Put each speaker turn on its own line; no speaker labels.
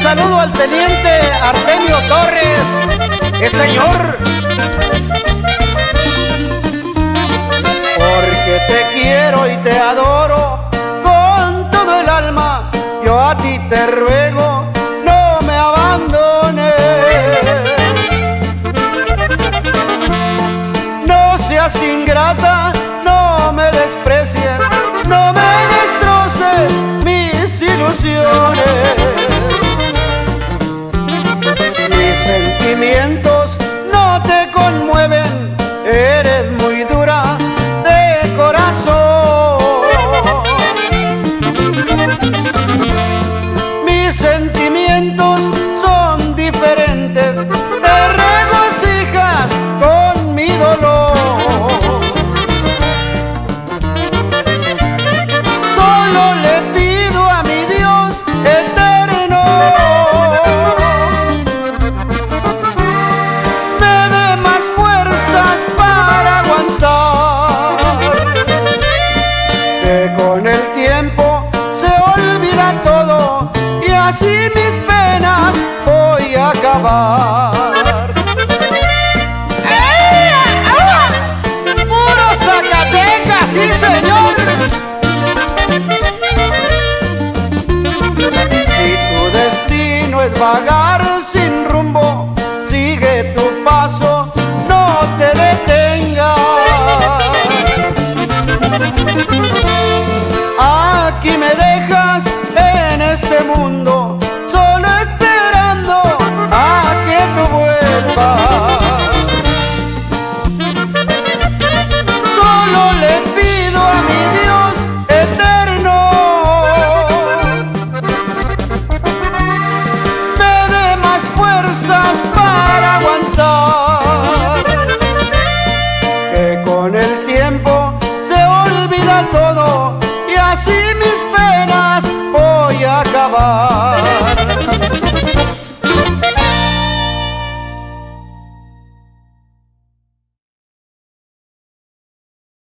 saludo al teniente Artemio Torres, señor. Porque te quiero y te adoro con todo el alma, yo a ti te ruego, no me abandones. No seas ingrata, no me desprecies, no me destroces mis ilusiones. Mis sentimientos no te conmueven, eres muy dura de corazón. Mis sentimientos son diferentes, te regocijas con mi dolor. Solo le pido a mi Dios eterno me dé más fuerzas para aguantar, que con el tiempo se olvida todo y así mis penas voy a acabar.